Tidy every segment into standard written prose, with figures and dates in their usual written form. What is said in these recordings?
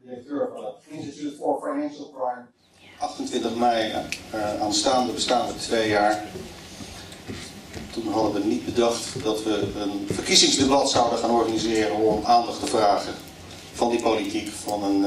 directeur van het Institute for Financial Crime. 28 mei aanstaande bestaan we 2 jaar. Toen hadden we niet bedacht dat we een verkiezingsdebat zouden gaan organiseren om aandacht te vragen van die politiek, van een,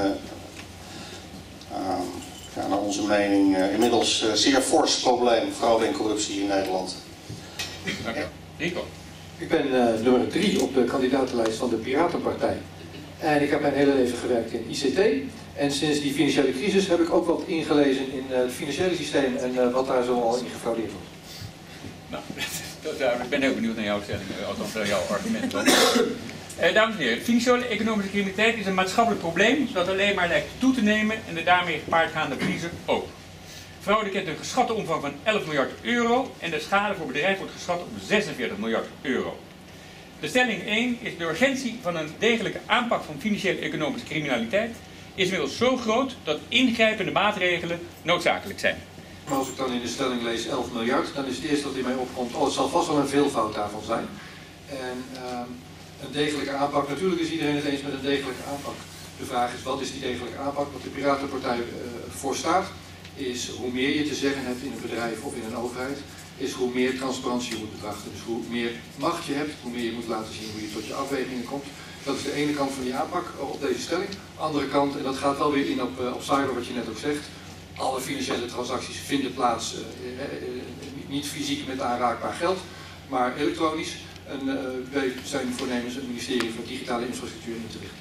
naar onze mening, inmiddels zeer fors probleem, fraude en corruptie in Nederland. Dank u. Rico. Ik ben nummer 3 op de kandidatenlijst van de Piratenpartij. En ik heb mijn hele leven gewerkt in ICT. En sinds die financiële crisis heb ik ook wat ingelezen in het financiële systeem en wat daar zo al in gefraudeerd wordt. Nou, ik ben heel benieuwd naar jouw stelling, althans naar jouw argument. Dames en heren, financiële economische criminaliteit is een maatschappelijk probleem dat alleen maar lijkt toe te nemen en de daarmee gepaardgaande verliezen ook. Fraude kent een geschatte omvang van 11 miljard euro en de schade voor bedrijven wordt geschat op 46 miljard euro. De stelling 1 is de urgentie van een degelijke aanpak van financiële economische criminaliteit is inmiddels zo groot dat ingrijpende maatregelen noodzakelijk zijn. Maar als ik dan in de stelling lees 11 miljard, dan is het eerste wat in mij opkomt, het zal vast wel een veelvoud daarvan zijn. En een degelijke aanpak, natuurlijk is iedereen het eens met een degelijke aanpak. De vraag is, wat is die degelijke aanpak? Wat de Piratenpartij voor staat, is hoe meer je te zeggen hebt in een bedrijf of in een overheid, is hoe meer transparantie je moet betrachten. Dus hoe meer macht je hebt, hoe meer je moet laten zien hoe je tot je afwegingen komt. Dat is de ene kant van die aanpak op deze stelling. Andere kant, en dat gaat wel weer in op cyber wat je net ook zegt, alle financiële transacties vinden plaats, niet fysiek met aanraakbaar geld, maar elektronisch. En wij zijn voornemens het ministerie voor Digitale Infrastructuur in te richten.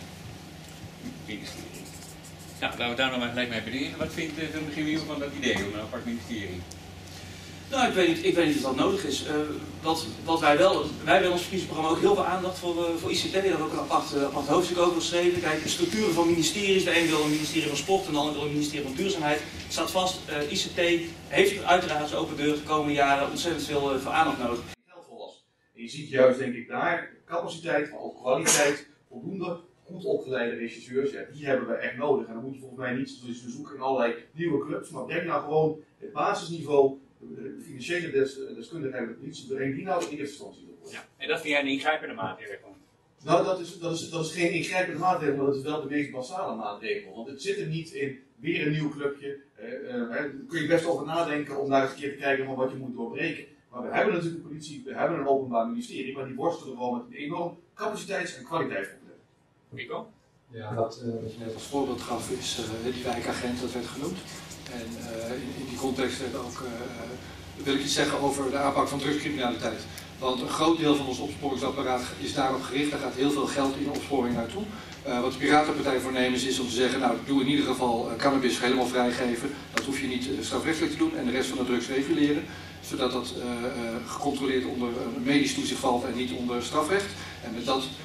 Nou, laten we daar nog maar gelijk mee beginnen. Wat vindt de Michiel van dat idee om een apart ministerie? Nou, ik weet niet of dat nodig is. Wij hebben in ons verkiezingsprogramma ook heel veel aandacht voor ICT. Daar hebben we ook een apart hoofdstuk over geschreven. Kijk, de structuren van ministeries, de een wil een ministerie van Sport en de ander wil een ministerie van Duurzaamheid. Staat vast, ICT heeft uiteraard als open deur de komende jaren ontzettend veel aandacht nodig. Geldvol was. En je ziet juist, denk ik, daar capaciteit, maar ook kwaliteit, voldoende goed opgeleide regisseurs. Ja, die hebben we echt nodig. En dan moet je volgens mij niet we zoeken in allerlei nieuwe clubs, maar breng nou gewoon het basisniveau, de financiële deskundigheid, de politie, breng die nou in eerste instantie op. Ja, en dat vind jij een ingrijpende maatregel? Nou, dat is geen ingrijpende maatregel, maar dat is wel de meest basale maatregel. Want het zit er niet in weer een nieuw clubje. Daar kun je best over nadenken om daar eens een keer te kijken van wat je moet doorbreken. Maar we hebben natuurlijk een politie, we hebben een openbaar ministerie, maar die worstelen gewoon met een enorm capaciteits- en kwaliteitsprobleem. Rico? Ja, wat je net als voorbeeld gaf is die wijkagent, dat werd genoemd. En in die context wil ik iets zeggen over de aanpak van drugscriminaliteit. Want een groot deel van ons opsporingsapparaat is daarop gericht, daar gaat heel veel geld in opsporing naartoe. Wat de Piratenpartij voornemens is om te zeggen, nou doe in ieder geval cannabis helemaal vrijgeven. Dat hoef je niet strafrechtelijk te doen en de rest van de drugs reguleren. Zodat dat gecontroleerd onder medisch toezicht valt en niet onder strafrecht. En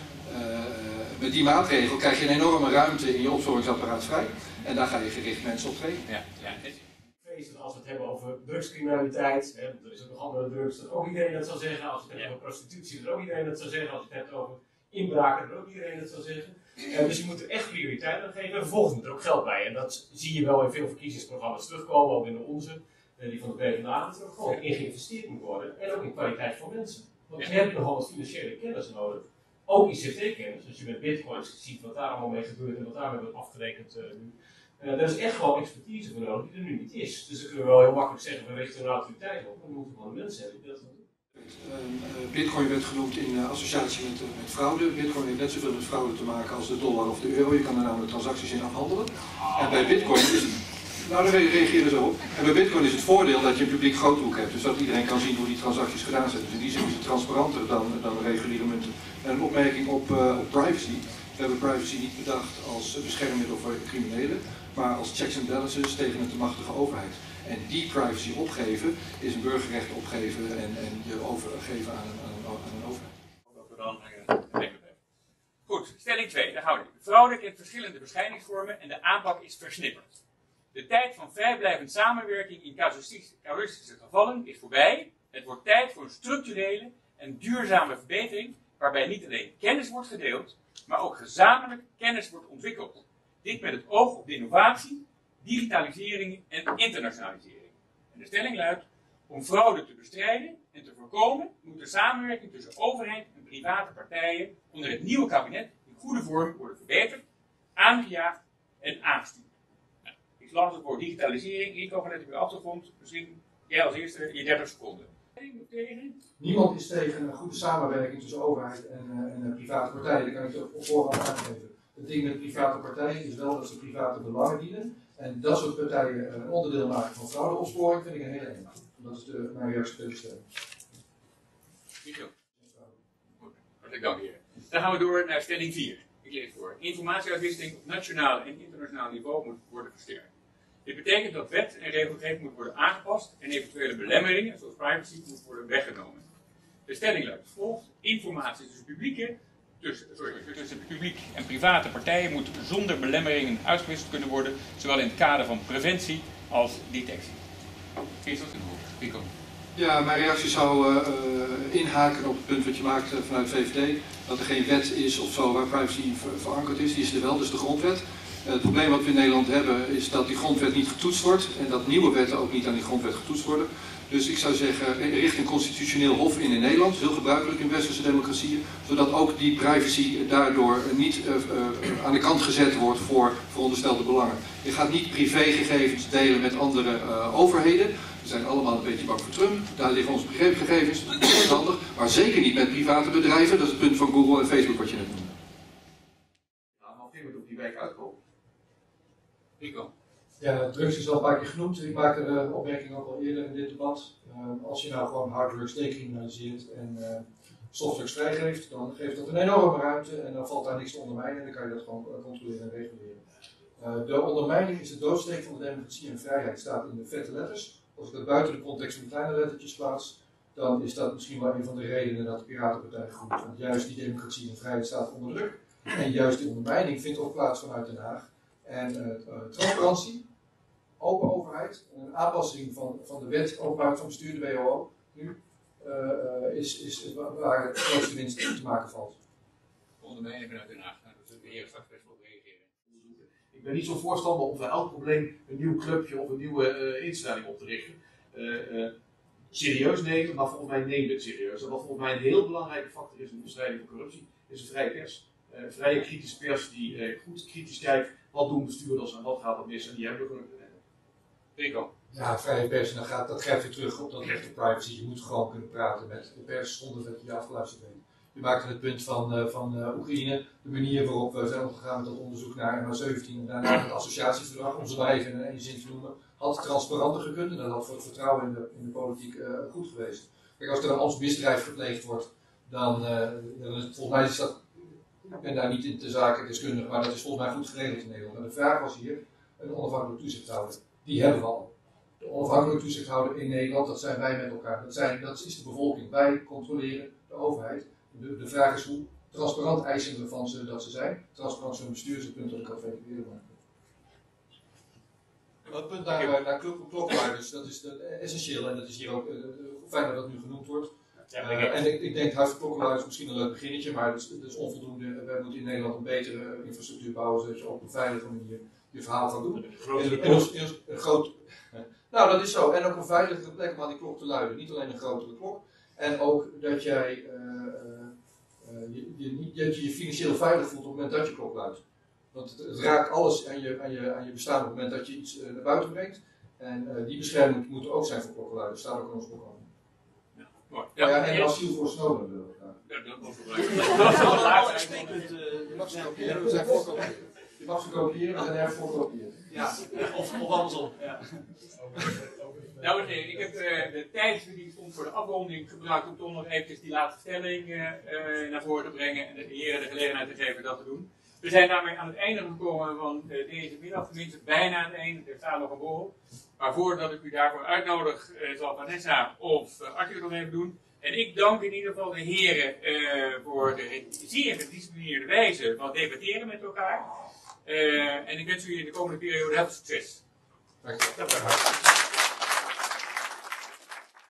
met die maatregel krijg je een enorme ruimte in je opsporingsapparaat vrij. En daar ga je gericht mensen op trainen. Ja. Als we het hebben over drugscriminaliteit, er is ook nog andere drugs, dat ook iedereen dat zou zeggen. Als we het hebben over prostitutie, dat ook iedereen dat zou zeggen. Als we het hebben over inbraken, dat ook iedereen dat zou zeggen. Dus je moet er echt prioriteit aan geven en vervolgens moet er ook geld bij. En dat zie je wel in veel verkiezingsprogramma's terugkomen, ook in de onze, die van de PvdA, dat er ook gewoon in geïnvesteerd moet worden. En ook in kwaliteit van mensen. Want je hebt nogal wat financiële kennis nodig. Ook ICT-kennis, als je met bitcoins ziet wat daar allemaal mee gebeurt en wat daarmee wordt afgerekend nu. Daar is echt gewoon expertise voor nodig die er nu niet is. Dus dan kunnen we wel heel makkelijk zeggen, we richten een autoriteit op, maar we moeten gewoon mensen hebben die dat gaan doen. Bitcoin werd genoemd in associatie met fraude. Bitcoin heeft net zoveel met fraude te maken als de dollar of de euro. Je kan er namelijk transacties in afhandelen. En bij Bitcoin is het... Nou, daar reageer je zo op. En bij Bitcoin is het voordeel dat je een publiek grootboek hebt. Dus dat iedereen kan zien hoe die transacties gedaan zijn. Dus in die zin is het transparanter dan reguliere munten. En een opmerking op privacy. We hebben privacy niet bedacht als beschermmiddel voor criminelen, maar als checks and balances tegen een te machtige overheid. En die privacy opgeven is een burgerrecht opgeven en je overgeven aan een overheid. Dat we dan goed, stelling 2, daar houden we. Fraude kent verschillende verschijningsvormen en de aanpak is versnipperd. De tijd van vrijblijvend samenwerking in casuïstische gevallen is voorbij. Het wordt tijd voor een structurele en duurzame verbetering waarbij niet alleen kennis wordt gedeeld, maar ook gezamenlijk kennis wordt ontwikkeld. Dit met het oog op de innovatie, digitalisering en internationalisering. En de stelling luidt, om fraude te bestrijden en te voorkomen, moet de samenwerking tussen overheid en private partijen onder het nieuwe kabinet in goede vorm worden verbeterd, aangejaagd en aansturen. Nou, ik las het woord digitalisering. Ik kan vanuit uw achtergrond, misschien jij als eerste je 30 seconden. Tegen? Niemand is tegen een goede samenwerking tussen overheid en private partijen. Dat kan ik op voorhand aangeven. Het ding met private partijen is wel dat ze private belangen dienen. En dat soort partijen een onderdeel maken van fraudeopsporing vind ik een hele enge. Dat is mijn reactie op de stelling. Hartelijk dank, heer. Dan gaan we door naar stelling 4. Ik lees voor. Informatieuitwisseling op nationaal en internationaal niveau moet worden versterkt. Dit betekent dat wet en regelgeving moet worden aangepast en eventuele belemmeringen, zoals privacy, moet worden weggenomen. De stelling luidt als volgt. Informatie tussen publiek en private partijen moet zonder belemmeringen uitgewisseld kunnen worden, zowel in het kader van preventie als detectie. Christophe en Rico. Ja, mijn reactie zou inhaken op het punt wat je maakt vanuit VVD. Dat er geen wet is of zo waar privacy verankerd is. Die is er wel, dus de grondwet. Het probleem wat we in Nederland hebben is dat die grondwet niet getoetst wordt. En dat nieuwe wetten ook niet aan die grondwet getoetst worden. Dus ik zou zeggen, richt een constitutioneel hof in Nederland. Heel gebruikelijk in westerse democratieën. Zodat ook die privacy daardoor niet aan de kant gezet wordt voor veronderstelde belangen. Je gaat niet privégegevens delen met andere overheden. We zijn allemaal een beetje bang voor Trump. Daar liggen onze gegevens. Dat is handig. Maar zeker niet met private bedrijven. Dat is het punt van Google en Facebook wat je net noemde. Nou, maar op een op die wijk uitkomen. Rico. Ja, drugs is al een paar keer genoemd. Ik maakte de opmerking ook al eerder in dit debat. Als je nou gewoon harddrugs decriminaliseert en softdrugs vrijgeeft, dan geeft dat een enorme ruimte en dan valt daar niks te ondermijnen en dan kan je dat gewoon controleren en reguleren. De ondermijning is de doodsteek van de democratie en vrijheid, staat in de vette letters. Als ik dat buiten de context van de kleine lettertjes plaats, dan is dat misschien wel een van de redenen dat de Piratenpartij groeit. Want juist die democratie en vrijheid staat onder druk. En juist die ondermijning vindt ook plaats vanuit Den Haag. En transparantie, open overheid, een aanpassing van de wet openbaarheid van bestuur, de WOO, nu, is waar het grootste winst te maken valt. Ondermijning vanuit Den Haag. Nou, dat de heer straks best wel op reageren. Ik ben niet zo voorstander om voor elk probleem een nieuw clubje of een nieuwe instelling op te richten. Serieus nemen, maar volgens mij neem het serieus. En wat volgens mij een heel belangrijke factor is in de bestrijding van corruptie, is een vrije pers. Vrije kritische pers die goed kritisch kijkt, wat doen bestuurders en wat gaat er mis, en die hebben we gelukkig in Nederland. Rico. Ja, vrije pers, en dat grijpt weer terug op dat recht op privacy. Je moet gewoon kunnen praten met de pers zonder dat je afgeluisterd bent. U maakte het punt van Oekraïne, de manier waarop we zijn omgegaan met dat onderzoek naar MH17 en daarna het associatieverdrag, om ze maar even in één zin te noemen, had transparanter gekund en dat had voor het vertrouwen in de politiek goed geweest. Kijk, als er een ambtsmisdrijf gepleegd wordt, dan volgens mij is dat, ik ben daar niet in de zaken deskundig, maar dat is volgens mij goed geregeld in Nederland. En de vraag was hier, een onafhankelijke toezichthouder. Die hebben we al. De onafhankelijke toezichthouder in Nederland, dat zijn wij met elkaar. Dat is de bevolking. Wij controleren de overheid. De vraag is hoe transparant eisen we van ze dat ze zijn. Transparant zo'n bestuur is het punt dat ik al veel eerder maakte. Het punt naar klokkenluiders, dat is essentieel en dat is hier ook fijn dat dat nu genoemd wordt. En ik denk huis klokkenluiders is misschien een leuk beginnetje, maar dat is onvoldoende. Wij moeten in Nederland een betere infrastructuur bouwen, zodat je op een veilige manier je verhaal kan doen. Nou, dat is zo. En ook een veiligere plek om aan die klok te luiden. Niet alleen een grotere klok. En ook dat jij je financieel veilig voelt op het moment dat je klok luidt. Want het raakt alles aan je bestaan op het moment dat je iets naar buiten brengt. En die bescherming moet er ook zijn voor klokkenluiders. Dat staat ook in ons programma. Mooi. Ja, en asiel voor Snowden wil ik graag. Ja, dat was het laatste. Je mag ze kopiëren, we zijn erg voor kopiëren. Ja, of andersom. Ja. Dames en heren, ik heb de tijd die stond voor de afronding gebruikt om toch nog eventjes die laatste stelling naar voren te brengen en de heren de gelegenheid te geven dat te doen. We zijn daarmee aan het einde gekomen van deze middag, tenminste bijna aan het einde, er staat nog een borrel. Maar voordat ik u daarvoor uitnodig, zal Vanessa of Arthur nog even doen. En ik dank in ieder geval de heren voor de zeer gedisciplineerde wijze van debatteren met elkaar. En ik wens u in de komende periode heel veel succes. Dank je wel.